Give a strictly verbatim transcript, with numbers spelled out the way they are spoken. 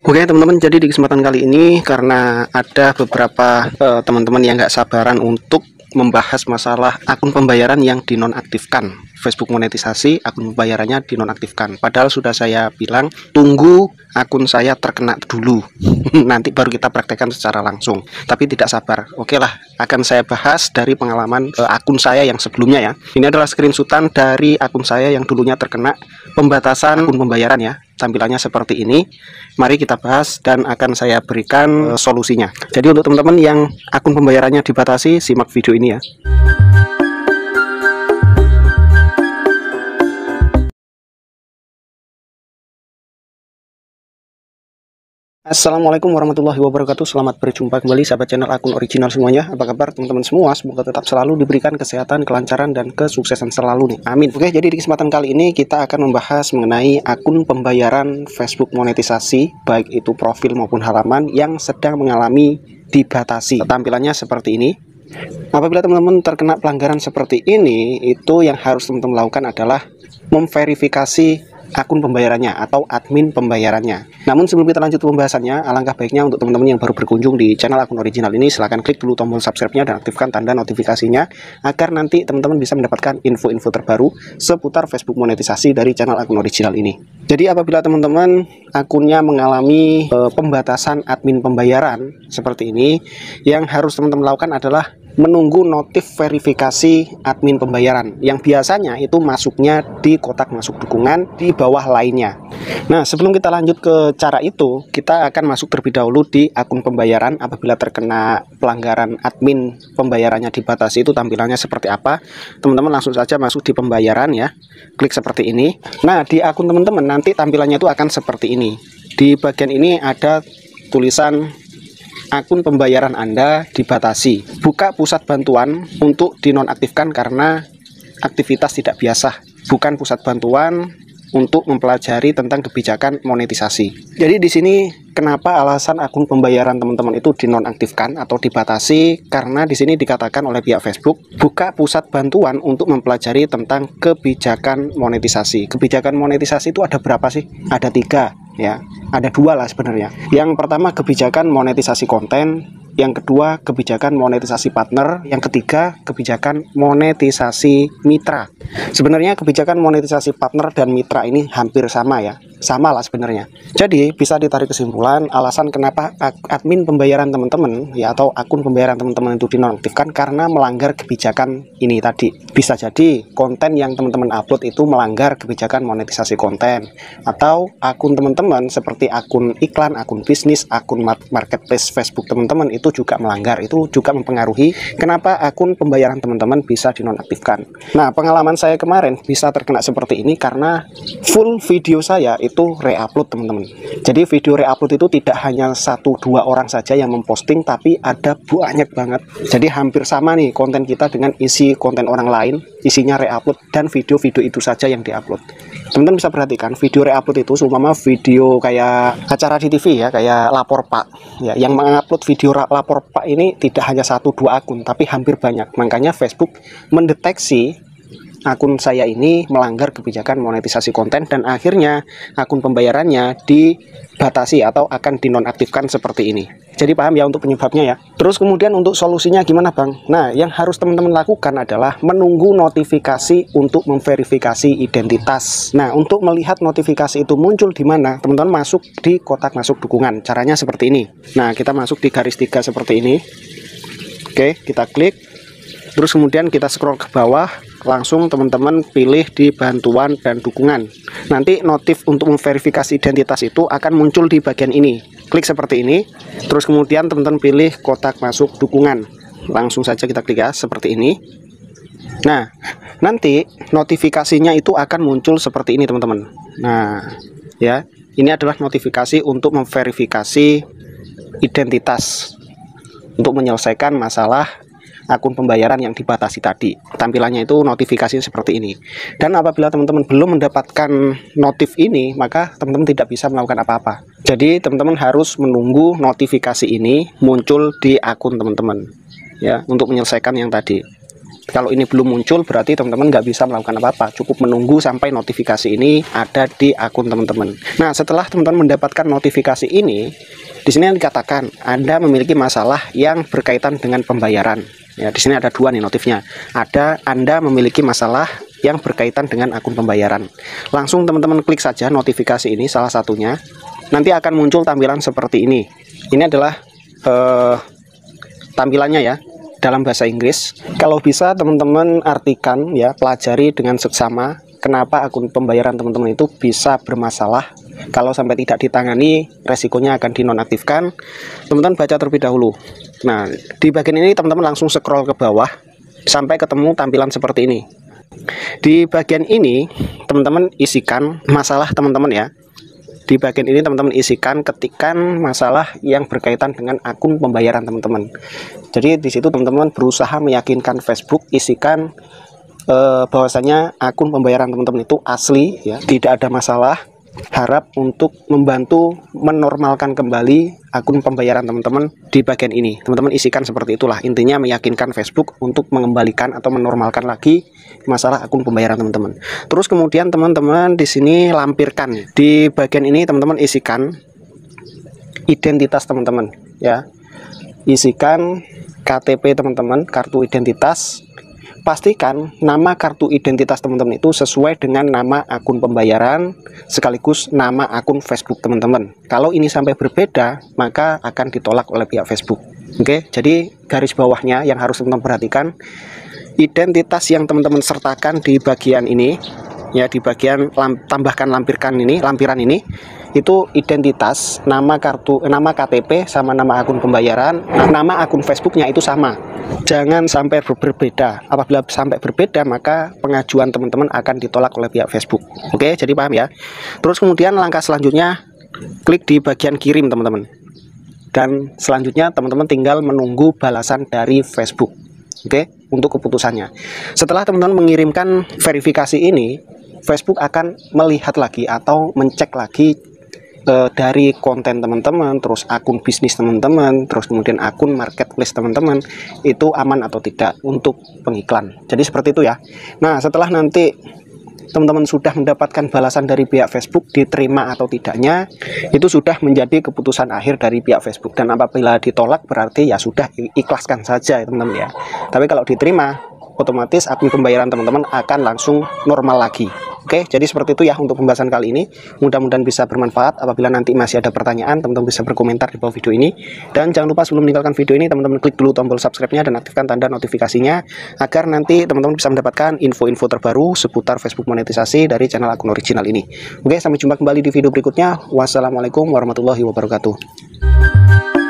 Oke teman-teman, jadi di kesempatan kali ini karena ada beberapa uh, teman-teman yang nggak sabaran untuk membahas masalah akun pembayaran yang dinonaktifkan, Facebook monetisasi, akun pembayarannya dinonaktifkan. Padahal sudah saya bilang tunggu akun saya terkena dulu, nanti baru kita praktekkan secara langsung. Tapi tidak sabar. Oke lah, akan saya bahas dari pengalaman uh, akun saya yang sebelumnya ya. Ini adalah screenshotan dari akun saya yang dulunya terkena pembatasan akun pembayaran ya. Tampilannya seperti ini. Mari kita bahas dan akan saya berikan uh, solusinya. Jadi untuk teman-teman yang akun pembayarannya dibatasi, simak video ini ya. Assalamualaikum warahmatullahi wabarakatuh. Selamat berjumpa kembali sahabat channel akun original semuanya. Apa kabar teman-teman semua? Semoga tetap selalu diberikan kesehatan, kelancaran, dan kesuksesan selalu nih. Amin. Oke, jadi di kesempatan kali ini kita akan membahas mengenai akun pembayaran Facebook monetisasi, baik itu profil maupun halaman yang sedang mengalami dibatasi. Tampilannya seperti ini. Apabila teman-teman terkena pelanggaran seperti ini, itu yang harus teman-teman lakukan adalah memverifikasi akun pembayarannya atau admin pembayarannya. Namun sebelum kita lanjut pembahasannya, alangkah baiknya untuk teman-teman yang baru berkunjung di channel akun original ini, silahkan klik dulu tombol subscribe-nya dan aktifkan tanda notifikasinya agar nanti teman-teman bisa mendapatkan info-info terbaru seputar Facebook monetisasi dari channel akun original ini. Jadi apabila teman-teman akunnya mengalami e, pembatasan admin pembayaran seperti ini, yang harus teman-teman lakukan adalah menunggu notif verifikasi admin pembayaran yang biasanya itu masuknya di kotak masuk dukungan di bawah lainnya. Nah, sebelum kita lanjut ke cara itu, kita akan masuk terlebih dahulu di akun pembayaran. Apabila terkena pelanggaran admin pembayarannya dibatasi, itu tampilannya seperti apa? Teman-teman langsung saja masuk di pembayaran ya, klik seperti ini. Nah, di akun teman-teman nanti tampilannya itu akan seperti ini. Di bagian ini ada tulisan akun pembayaran Anda dibatasi. Buka pusat bantuan untuk dinonaktifkan karena aktivitas tidak biasa. Bukan pusat bantuan untuk mempelajari tentang kebijakan monetisasi. Jadi di sini kenapa alasan akun pembayaran teman-teman itu dinonaktifkan atau dibatasi? Karena di sini dikatakan oleh pihak Facebook, buka pusat bantuan untuk mempelajari tentang kebijakan monetisasi. Kebijakan monetisasi itu ada berapa sih? Ada tiga. Ya, ada dua lah sebenarnya. Yang pertama kebijakan monetisasi konten, yang kedua kebijakan monetisasi partner, yang ketiga kebijakan monetisasi mitra. Sebenarnya kebijakan monetisasi partner dan mitra ini hampir sama ya, sama lah sebenarnya. Jadi bisa ditarik kesimpulan alasan kenapa admin pembayaran teman-teman ya atau akun pembayaran teman-teman itu dinonaktifkan karena melanggar kebijakan ini tadi. Bisa jadi konten yang teman-teman upload itu melanggar kebijakan monetisasi konten, atau akun teman-teman seperti akun iklan, akun bisnis, akun marketplace Facebook teman-teman itu juga melanggar. Itu juga mempengaruhi kenapa akun pembayaran teman-teman bisa dinonaktifkan. Nah, pengalaman saya kemarin bisa terkena seperti ini karena full video saya itu reupload teman-teman. Jadi video reupload itu tidak hanya satu dua orang saja yang memposting, tapi ada banyak banget. Jadi hampir sama nih konten kita dengan isi konten orang lain, isinya reupload dan video-video itu saja yang diupload. Teman-teman bisa perhatikan video reupload itu seumpama video kayak acara di T V ya, kayak lapor Pak ya, yang mengupload video lapor Pak ini tidak hanya satu dua akun tapi hampir banyak. Makanya Facebook mendeteksi akun saya ini melanggar kebijakan monetisasi konten dan akhirnya akun pembayarannya dibatasi atau akan dinonaktifkan seperti ini. Jadi paham ya untuk penyebabnya ya. Terus kemudian untuk solusinya gimana Bang? Nah, yang harus teman-teman lakukan adalah menunggu notifikasi untuk memverifikasi identitas. Nah, untuk melihat notifikasi itu muncul di mana, teman-teman masuk di kotak masuk dukungan. Caranya seperti ini. Nah, kita masuk di garis tiga seperti ini. Oke, kita klik. Terus kemudian kita scroll ke bawah, langsung teman-teman pilih di bantuan dan dukungan. Nanti notif untuk memverifikasi identitas itu akan muncul di bagian ini. Klik seperti ini. Terus kemudian teman-teman pilih kotak masuk dukungan. Langsung saja kita klik ya, seperti ini. Nah, nanti notifikasinya itu akan muncul seperti ini teman-teman. Nah, ya, ini adalah notifikasi untuk memverifikasi identitas untuk menyelesaikan masalah akun pembayaran yang dibatasi tadi. Tampilannya itu notifikasi seperti ini. Dan apabila teman-teman belum mendapatkan notif ini, maka teman-teman tidak bisa melakukan apa-apa. Jadi teman-teman harus menunggu notifikasi ini muncul di akun teman-teman ya, untuk menyelesaikan yang tadi. Kalau ini belum muncul berarti teman-teman nggak bisa melakukan apa-apa, cukup menunggu sampai notifikasi ini ada di akun teman-teman. Nah, setelah teman-teman mendapatkan notifikasi ini, di sini dikatakan Anda memiliki masalah yang berkaitan dengan pembayaran. Ya, di sini ada dua nih notifnya. Ada Anda memiliki masalah yang berkaitan dengan akun pembayaran. Langsung teman-teman klik saja notifikasi ini salah satunya. Nanti akan muncul tampilan seperti ini. Ini adalah eh, tampilannya ya, dalam bahasa Inggris. Kalau bisa teman-teman artikan ya, pelajari dengan seksama kenapa akun pembayaran teman-teman itu bisa bermasalah. Kalau sampai tidak ditangani, resikonya akan dinonaktifkan. Teman-teman baca terlebih dahulu. Nah, di bagian ini teman-teman langsung scroll ke bawah sampai ketemu tampilan seperti ini. Di bagian ini teman-teman isikan masalah teman-teman ya. Di bagian ini teman-teman isikan, ketikkan masalah yang berkaitan dengan akun pembayaran teman-teman. Jadi di situ teman-teman berusaha meyakinkan Facebook, isikan eh, bahwasanya akun pembayaran teman-teman itu asli ya, tidak ada masalah. Harap untuk membantu menormalkan kembali akun pembayaran teman-teman di bagian ini. Teman-teman isikan seperti itulah, intinya meyakinkan Facebook untuk mengembalikan atau menormalkan lagi masalah akun pembayaran teman-teman. Terus kemudian teman-teman di sini lampirkan di bagian ini, teman-teman isikan identitas teman-teman ya. Isikan K T P teman-teman, kartu identitas. Pastikan nama kartu identitas teman-teman itu sesuai dengan nama akun pembayaran sekaligus nama akun Facebook teman-teman. Kalau ini sampai berbeda, maka akan ditolak oleh pihak Facebook. Oke, jadi garis bawahnya yang harus teman-teman perhatikan, identitas yang teman-teman sertakan di bagian ini ya, di bagian lam, tambahkan lampirkan ini, lampiran ini, itu identitas, nama kartu, nama K T P sama nama akun pembayaran, nama akun Facebooknya itu sama. Jangan sampai berbeda. Apabila sampai berbeda, maka pengajuan teman-teman akan ditolak oleh pihak Facebook. Oke, jadi paham ya. Terus kemudian langkah selanjutnya, klik di bagian kirim teman-teman. Dan selanjutnya teman-teman tinggal menunggu balasan dari Facebook. Oke, untuk keputusannya. Setelah teman-teman mengirimkan verifikasi ini, Facebook akan melihat lagi atau mencek lagi e, dari konten teman-teman, terus akun bisnis teman-teman, terus kemudian akun marketplace teman-teman itu aman atau tidak untuk pengiklan. Jadi seperti itu ya. Nah, setelah nanti teman-teman sudah mendapatkan balasan dari pihak Facebook, diterima atau tidaknya, itu sudah menjadi keputusan akhir dari pihak Facebook. Dan apabila ditolak berarti ya sudah, ikhlaskan saja teman-teman ya. Tapi kalau diterima, otomatis akun pembayaran teman-teman akan langsung normal lagi. Oke, jadi seperti itu ya untuk pembahasan kali ini. Mudah-mudahan bisa bermanfaat. Apabila nanti masih ada pertanyaan, teman-teman bisa berkomentar di bawah video ini. Dan jangan lupa sebelum meninggalkan video ini, teman-teman klik dulu tombol subscribe-nya dan aktifkan tanda notifikasinya, agar nanti teman-teman bisa mendapatkan info-info terbaru seputar Facebook monetisasi dari channel akun original ini. Oke, sampai jumpa kembali di video berikutnya. Wassalamualaikum warahmatullahi wabarakatuh.